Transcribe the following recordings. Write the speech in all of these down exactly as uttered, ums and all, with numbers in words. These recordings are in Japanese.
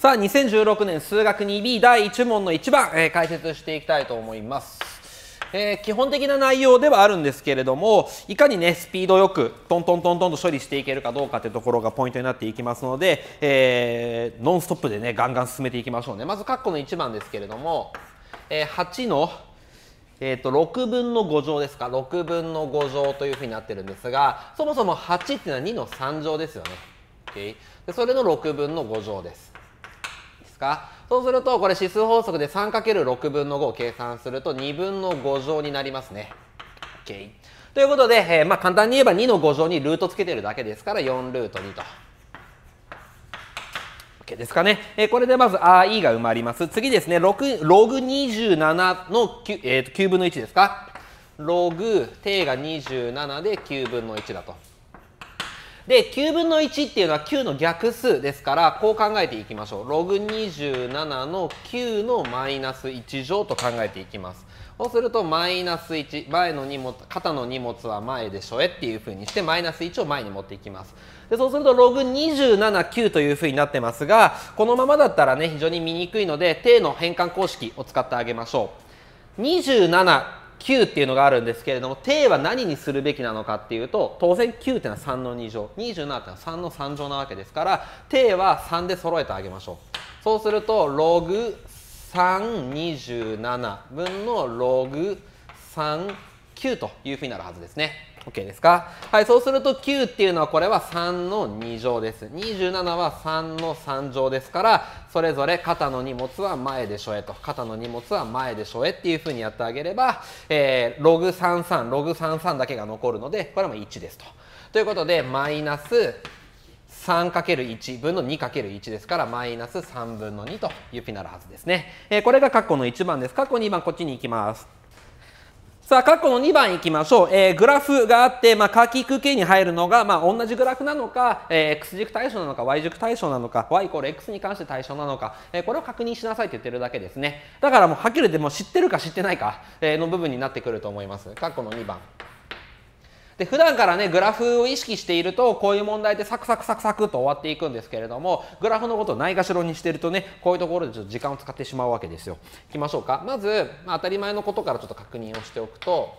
さあ、にせんじゅうろくねん数学 にビー だいいち問のいちばん、えー、解説していきたいと思います。えー、基本的な内容ではあるんですけれども、いかにね、スピードよくトントントントンと処理していけるかどうかというところがポイントになっていきますので、えー、ノンストップでね、ガンガン進めていきましょうね。まず、括弧のいちばんですけれども、えー、はちの、えー、とろくぶんのご乗ですか、ろくぶんのご乗というふうになってるんですが、そもそもはちっていうのはにのさん乗ですよね。Okay? でそれのろくぶんのご乗です。そうすると、これ指数法則で さんかけるろくぶんのごを計算するとにぶんのご乗になりますね。Okay. ということで、えー、まあ簡単に言えばにのご乗にルートつけてるだけですからよんルートにと。OK ですかね。えー、これでまず アールイー が埋まります。次ですね、ログにじゅうななの きゅう,、えー、ときゅうぶんのいちですか。ログ、定がにじゅうななできゅうぶんのいちだと。で、きゅうぶんのいちっていうのはきゅうの逆数ですから、こう考えていきましょう。ログにじゅうななのきゅうのマイナスいち乗と考えていきます。そうすると、マイナスいち、前の荷物、肩の荷物は前でしょえっていうふうにして、マイナスいちを前に持っていきます。で、そうすると、ログにじゅうなな、きゅうというふうになってますが、このままだったらね、非常に見にくいので、定の変換公式を使ってあげましょう。にじゅうなな、きゅうっていうのがあるんですけれども、定は何にするべきなのかっていうと、当然きゅうっていうのはさんのに乗、にじゅうななっていうのはさんのさん乗なわけですから、定はさんで揃えてあげましょう。そうすると、ログさん、にじゅうななぶんのログさん、きゅうというふうになるはずですね。OK ですか？はい、そうするときゅうっていうのはこれはさんのに乗です。にじゅうななはさんのさん乗ですから、それぞれ肩の荷物は前でしょえと、肩の荷物は前でしょえっていうふうにやってあげれば、えー、ログさんじゅうさん、ログさんじゅうさんだけが残るので、これもいちですと。ということで、マイナス さんかけるいち 分の にかけるいち ですから、マイナスさんぶんのにというふうになるはずですね。えー、これが括弧のいちばんです。括弧にばん、こっちに行きます。さあ、括弧のにばんいきましょう。えー、グラフがあって、まあ、下記区形に入るのが、まあ、同じグラフなのか、えー、X 軸対象なのか、Y 軸対象なのか、Y イコール X に関して対象なのか、えー、これを確認しなさいと言ってるだけですね。だからもう、はっきり言っても知ってるか知ってないか、えー、の部分になってくると思います。括弧のにばん。で普段からね、グラフを意識していると、こういう問題でサクサクサクサクと終わっていくんですけれども、グラフのことをないがしろにしているとね、こういうところでちょっと時間を使ってしまうわけですよ。いきましょうか。まず、まあ、当たり前のことからちょっと確認をしておくと、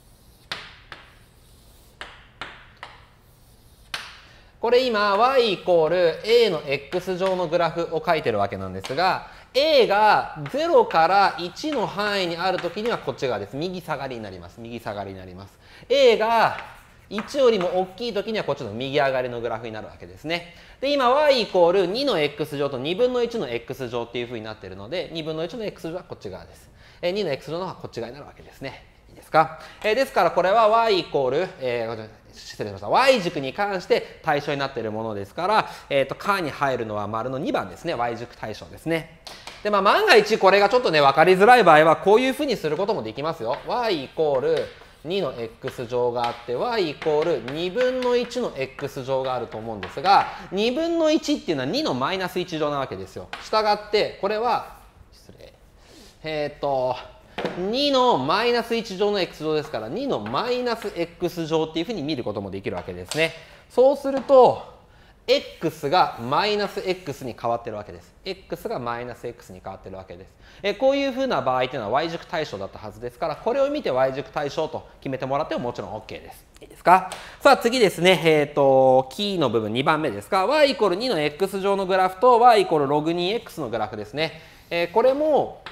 これ今 y イコール a の x 乗のグラフを書いてるわけなんですが、 a がゼロからいちの範囲にあるときにはこっち側です。右下がりになります。右下がりになります。a がいちよりも大きいときにはこっちの右上がりのグラフになるわけですね。で、今 y イコールにの x 乗とにぶんのいちの x 乗っていうふうになっているので、にぶんのいちの x 乗はこっち側です。にの x 乗の方がこっち側になるわけですね。いいですか？えですからこれは y イコール、えー失礼しました。y 軸に関して対象になっているものですから、えっと、かに入るのは丸のにばんですね。y 軸対象ですね。で、まあ、万が一これがちょっとね、分かりづらい場合は、こういうふうにすることもできますよ。y イコールにの x 乗があって、y イコールにぶんのいちの x 乗があると思うんですが、にぶんのいちっていうのはにのマイナスいち乗なわけですよ。したがって、これは、失礼。えっと、にのマイナスいち乗の x 乗ですから、にのマイナス x 乗っていうふうに見ることもできるわけですね。そうすると、x がマイナス x に変わってるわけです。x がマイナス x に変わってるわけです。えこういうふうな場合というのは y 軸対象だったはずですから、これを見て y 軸対象と決めてもらってももちろん OK です。いいですか？さあ次ですね、えっと、キーの部分にばんめですか。y イコールにの x 乗のグラフと y イコールログに x のグラフですね。えこれも、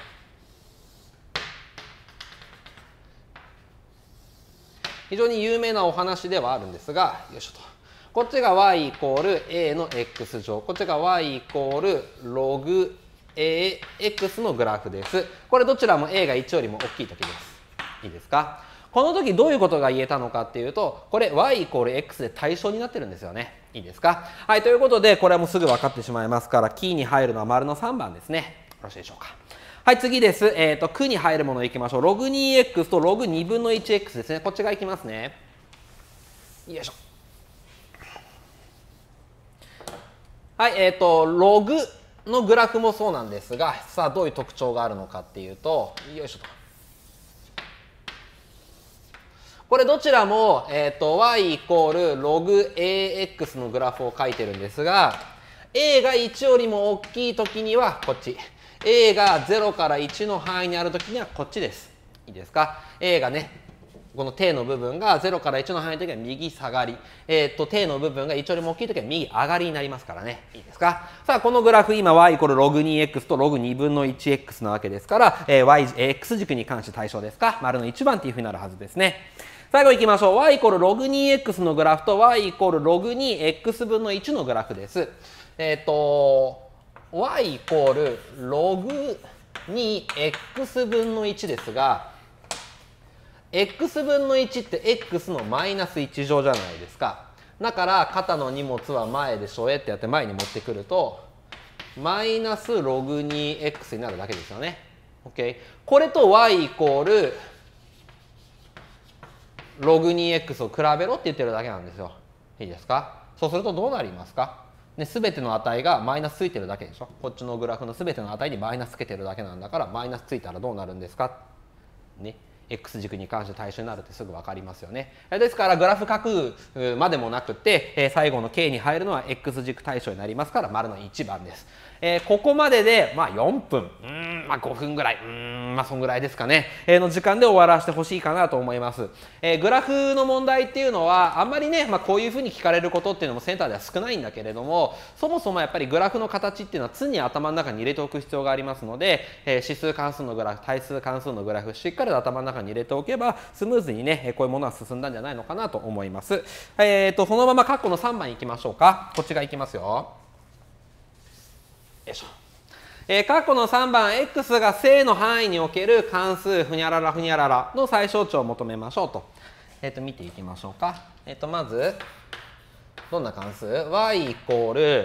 非常に有名なお話ではあるんですが、よいしょと。こっちが y イコール a の x 乗。こっちが y イコールログ ax のグラフです。これどちらも a がいちよりも大きい時です。いいですか？この時どういうことが言えたのかっていうと、これ y イコール x で対象になってるんですよね。いいですか？はい、ということで、これはもうすぐ分かってしまいますから、キーに入るのは丸のさんばんですね。よろしいでしょうか？はい、次です。えっと、区に入るものいきましょう。ログ にエックス とログにぶんのいちエックス ですね。こっち側いきますね。よいしょ。はい、えっと、ログのグラフもそうなんですが、さあ、どういう特徴があるのかっていうと、よいしょと。これどちらも、えっと、y イコールログ ax のグラフを書いてるんですが、 A がいちよりも大きい時にはこっち。A がゼロからいちの範囲にある時にはこっちです。いいですか？ A がね、この底の部分がゼロからいちの範囲の時は右下がり。えっと、底の部分がいちよりも大きい時は右上がりになりますからね。いいですか？さあ、このグラフ、今 y イコールログ にエックス とログにぶんのいちエックス なわけですから、えー、y、x 軸に関して対象ですか？丸のいちばんっていうふうになるはずですね。最後行きましょう。y イコールログ にエックス のグラフと y イコールログ にエックス 分のいちのグラフです。えっと、y イコールログ にエックス 分のいちですが、x 分のいちって x のマイナスいち乗じゃないですか。だから肩の荷物は前でしょえってやって前に持ってくるとマイナスログ にエックス になるだけですよね。OK。これと y イコールログ にエックス を比べろって言ってるだけなんですよ。いいですか？そうするとどうなりますか？ね、全ての値がマイナスついてるだけでしょ。こっちのグラフの全ての値にマイナスつけてるだけなんだから、マイナスついたらどうなるんですか？ね。X 軸に関して対象になるってすぐ分かりますよね。ですからグラフ書くまでもなくて最後の K に入るのは X 軸対象になりますから丸のいちばんです。えー、ここまでで、まあ、よんぷん、うーん、まあ、ごふんぐらい、うーん、まあ、そんぐらいですかね、えー、の時間で終わらせてほしいかなと思います。えー、グラフの問題っていうのは、あんまりね、まあ、こういうふうに聞かれることっていうのもセンターでは少ないんだけれども、そもそもやっぱりグラフの形っていうのは常に頭の中に入れておく必要がありますので、えー、指数関数のグラフ、対数関数のグラフ、しっかりと頭の中に入れておけば、スムーズにね、こういうものは進んだんじゃないのかなと思います。えーと、そのまま括弧のさんばんいきましょうか。こっちがいきますよ。よいしょ。えー、括弧のさんばん、x が正の範囲における関数ふにゃららふにゃららの最小値を求めましょうと。えっ、ー、と、見ていきましょうか。えっ、ー、と、まず、どんな関数 ?y イコール、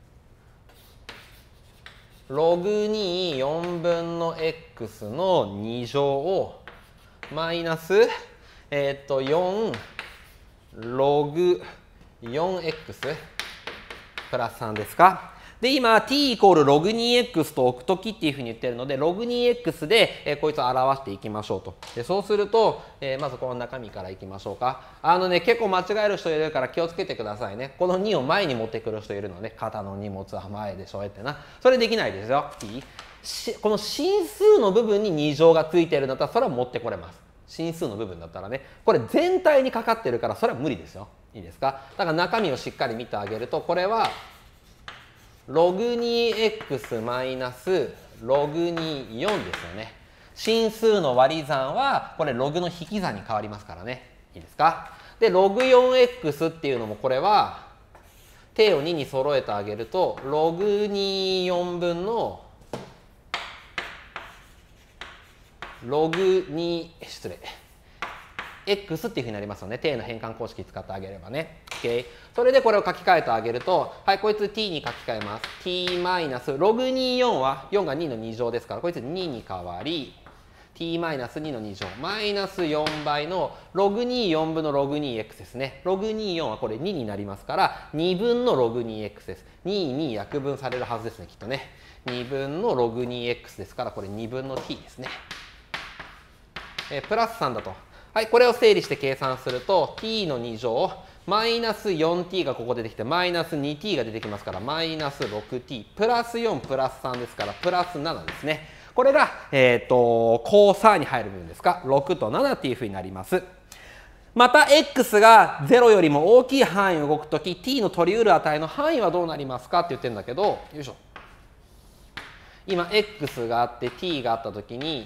ログによんぶんの x のに乗を、マイナス、えっ、ー、と、よん、ログ よんエックス、プラスさんですか。で、今、t イコールログ にエックス と置くときっていうふうに言ってるので、ログ にエックス で、えー、こいつを表していきましょうと。で、そうすると、えー、まずこの中身からいきましょうか。あのね、結構間違える人いるから気をつけてくださいね。このにを前に持ってくる人いるのね。肩の荷物は前でしょえってな。それできないですよ。いい？この真数の部分にに乗がついてるんだったら、それは持ってこれます。真数の部分だったらね。これ全体にかかってるから、それは無理ですよ。いいですか？だから中身をしっかり見てあげると、これは、ログ にエックス マイナスログによんですよね。真数の割り算はこれログの引き算に変わりますからね。いいですか？で、ログ よんエックス っていうのもこれは定をにに揃えてあげるとログによんぶんのログに失礼 x っていうふうになりますよね。定の変換公式使ってあげればね。OK。それでこれを書き換えてあげると、はい、こいつ t に書き換えます。t マイナス、ログによんはよんがにのに乗ですから、こいつにに変わり、t マイナスにのに乗、マイナスよんばいのログによんぶんのログ にエックス ですね。ログによんはこれにになりますから、にぶんのログ にエックス です。にに約分されるはずですね、きっとね。にぶんのログ にエックス ですから、これにぶんの t ですね。えー、プラスさんだと。はい、これを整理して計算すると t のに乗マイナス よんティー がここ出てきてマイナス にティー が出てきますからマイナス ろくティー プラスよんプラスさんですからプラスななですね。これが、えー、と交差に入る部分ですか。ろくとななっていうふうになります。また x がゼロよりも大きい範囲を動くとき t の取り得る値の範囲はどうなりますかって言ってるんだけど、よいしょ、今 x があって t があったときに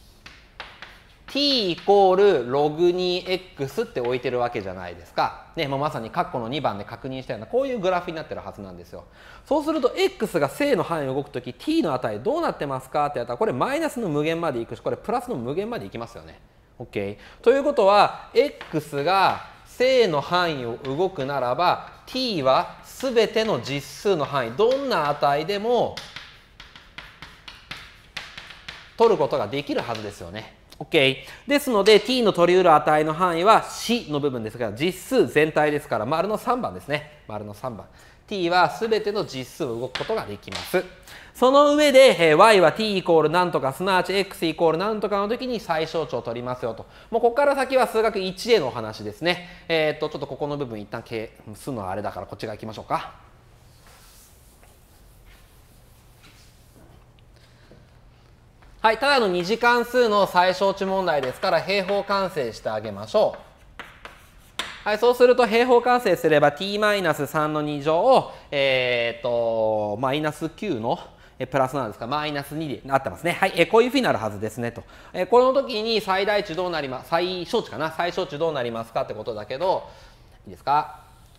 t イコールログ にエックス って置いてるわけじゃないですか。ね、もうまさに括弧のにばんで確認したようなこういうグラフになってるはずなんですよ。そうすると x が正の範囲を動くとき t の値どうなってますかってやったらこれマイナスの無限までいくしこれプラスの無限までいきますよね。OK。ということは x が正の範囲を動くならば t は全ての実数の範囲どんな値でも取ることができるはずですよね。OK。ですので t の取り得る値の範囲は子の部分ですが実数全体ですから丸のさんばんですね。丸のさんばん。t は全ての実数を動くことができます。その上で、えー、y は t イコールなんとかすなわち x イコールなんとかの時に最小値を取りますよと。もうここから先は数学いちエーのお話ですね。えー、っとちょっとここの部分一旦するのはあれだからこっち側行きましょうか。 はい、ただの二次関数の最小値問題ですから平方完成してあげましょう。はい、そうすると平方完成すれば ティーマイナスさん のに乗を、えー、とマイナスきゅうのプラスなんですか、マイナスにでなってますね。はい、えこういうふうになるはずですねと。えこの時に最大値どうなります、最小値かな、最小値どうなりますかってことだけど、いいですか。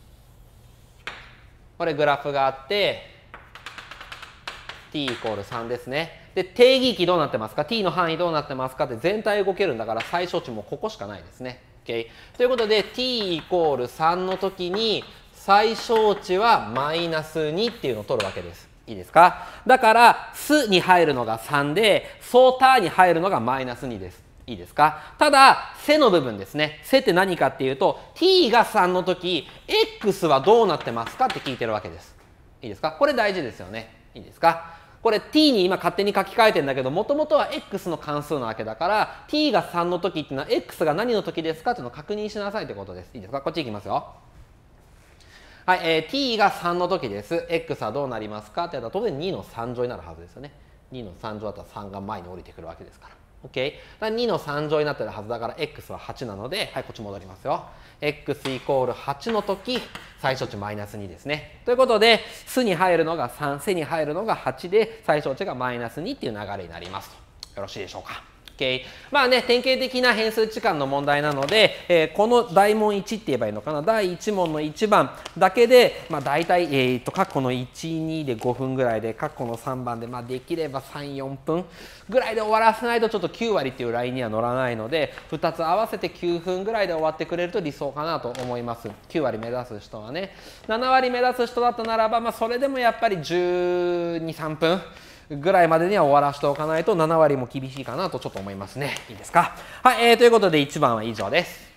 これグラフがあって、t イコールさんですね。で、定義域どうなってますか、t の範囲どうなってますかって全体動けるんだから最小値もここしかないですね。Okay、ということで t イコールさんの時に最小値はマイナスにっていうのを取るわけです。いいですか。だからすに入るのがさんでソーターに入るのがマイナスにです。いいですか。ただせの部分ですね。せって何かっていうと t がさんの時 x はどうなってますかって聞いてるわけです。いいですか。これ大事ですよね。いいですか。これ t に今勝手に書き換えてんだけど、もともとは x の関数なわけだから、t がさんの時っていうのは x が何の時ですかっていうのを確認しなさいってことです。いいですか。こっちいきますよ。はい、えー、t がさんの時です。x はどうなりますかってやったら当然にのさん乗になるはずですよね。にのさん乗だったらさんが前に降りてくるわけですから。OK。だからにのさん乗になってるはずだから x ははちなので、はい、こっち戻りますよ。x イコールはちの時、最小値マイナスにですね。ということで、すに入るのがさん、せに入るのがはちで、最小値がマイナスにっていう流れになりますと。よろしいでしょうか。OK。まあね、典型的な変数置換の問題なので、えー、この大問いちって言えばいいのかな。だいいち問のいちばんだけで、まあ大体、えー、と、括弧のいち、にでごふんぐらいで、括弧のさんばんで、まあできればさん、よんぷんぐらいで終わらせないとちょっときゅう割っていうラインには乗らないので、ふたつ合わせてきゅうふんぐらいで終わってくれると理想かなと思います。きゅう割目指す人はね。なな割目指す人だったならば、まあそれでもやっぱりじゅうに、さんぷんぐらいまでには終わらせておかないとなな割も厳しいかなとちょっと思いますね。いいですか。はい、えー、ということでいちばんは以上です。